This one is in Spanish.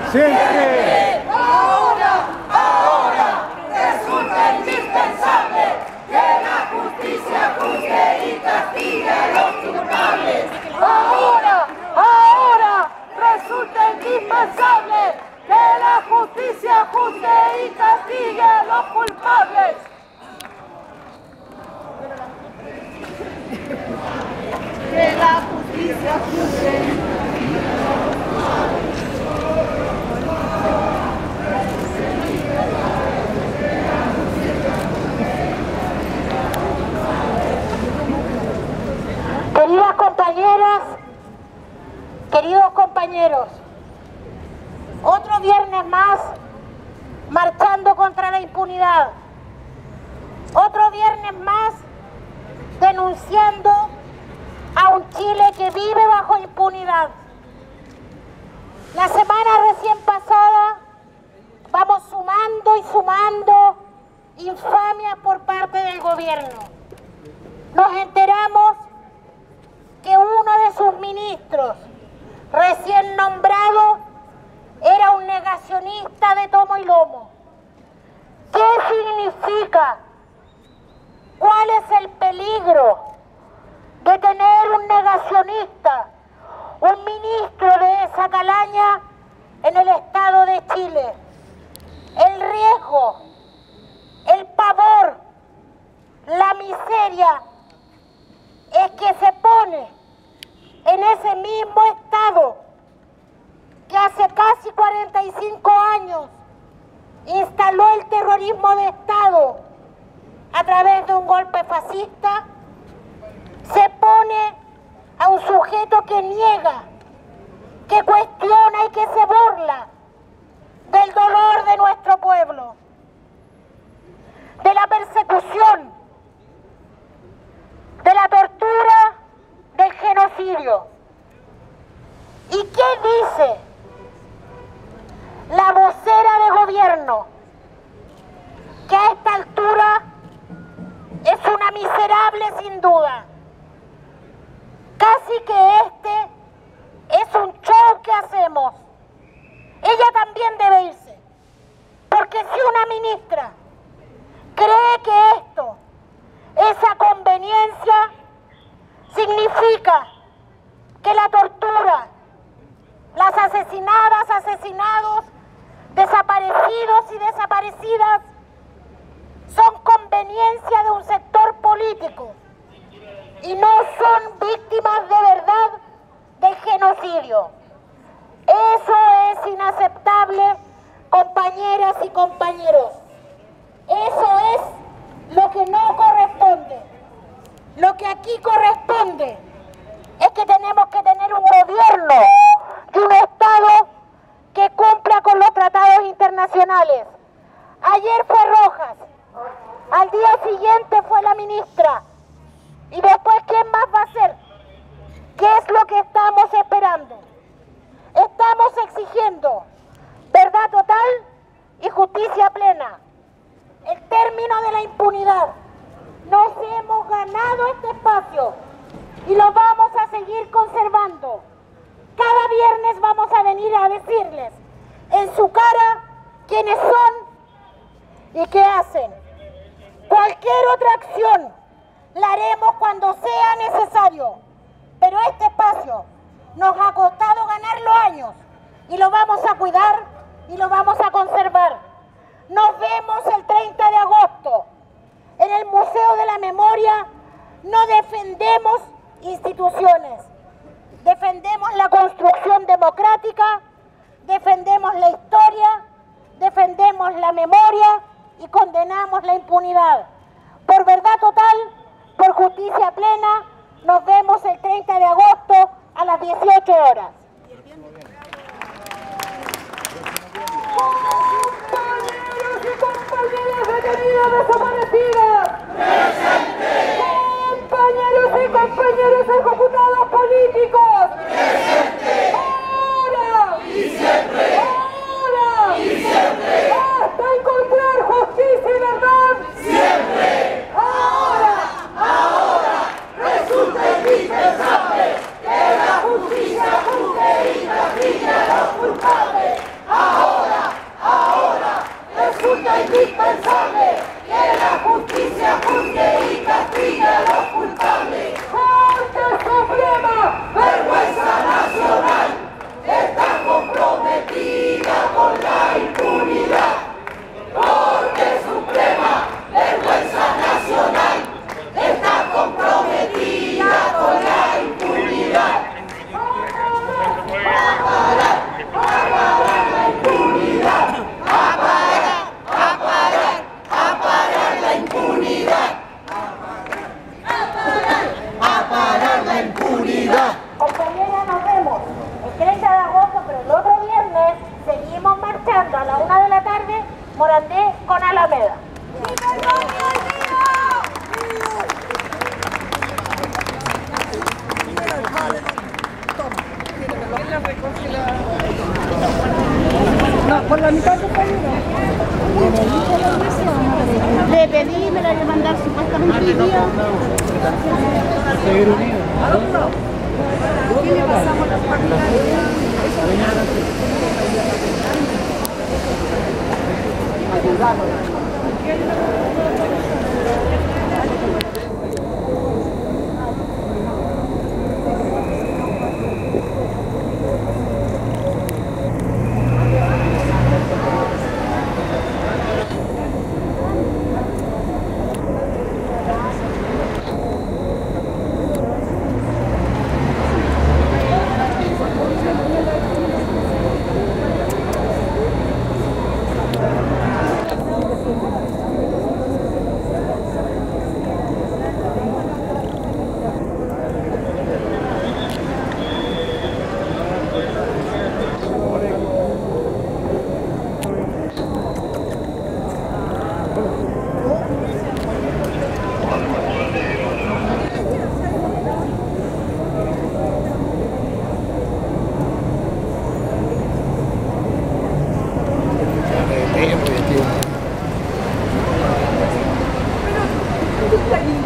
Siempre. Ahora resulta indispensable que la justicia juzgue y castigue a los culpables. Ahora resulta indispensable que la justicia juzgue y castigue a los culpables. Que la justicia juzgue. Queridas compañeras, queridos compañeros, otro viernes más marchando contra la impunidad, otro viernes más denunciando a un Chile que vive bajo impunidad. La semana recién pasada vamos sumando y sumando infamias por parte del gobierno. Nos enteramos que uno de sus ministros, recién nombrado, era un negacionista de tomo y lomo. ¿Qué significa? ¿Cuál es el peligro de tener un negacionista, un ministro de esa calaña en el Estado de Chile? El riesgo, el pavor, la miseria es que se pone en ese mismo Estado que hace casi 45 años instaló el terrorismo de Estado a través de un golpe fascista, se pone a un sujeto que niega, que cuestiona y que se burla del dolor de nuestro pueblo, de la persecución, de la tortura, del genocidio. ¿Y qué dice la vocera de gobierno? Que a esta altura es una miserable sin duda. Casi que este es un show que hacemos. Ella también debe irse. Porque si una ministra cree que esto, esa conveniencia, significa que la tortura, las asesinadas, asesinados, desaparecidos y desaparecidas son conveniencia de un sector político y no son víctimas de verdad del genocidio. Eso es inaceptable, compañeras y compañeros. Eso es lo que no corresponde. Lo que aquí corresponde es que tenemos que tener un gobierno y un Estado que cumpla con los tratados internacionales. Ayer fue Rojas, al día siguiente fue la ministra, y después ¿quién más va a ser? ¿Qué es lo que estamos esperando? Estamos exigiendo verdad total y justicia plena. El término de la impunidad. Nos hemos ganado este espacio y lo vamos a seguir conservando. Cada viernes vamos a venir a decirles en su cara quiénes son y qué hacen. Cualquier otra acción la haremos cuando sea necesario, pero este espacio nos ha costado ganarlo años y lo vamos a cuidar y lo vamos a conservar. Nos vemos el 30 de agosto. En el Museo de la Memoria no defendemos instituciones, defendemos la construcción democrática, defendemos la historia, defendemos la memoria y condenamos la impunidad. Por verdad total, por justicia plena, nos vemos el 30 de agosto a las 18 horas. Compañeros y compañeras detenidas desaparecidas. ¡Presente! Compañeros y compañeras ejecutados políticos. ¡Presente! ¡Ahora! ¡Y siempre! ¡Ahora! ¡Y siempre! ¡Hasta encontrar justicia y verdad! ¡Siempre! Ahora resulta indispensable que la justicia juzgue Por la mitad de camino. Le pedí, me la voy a mandar supuestamente hoy día. ¿Qué le pasamos a las familias? Pero,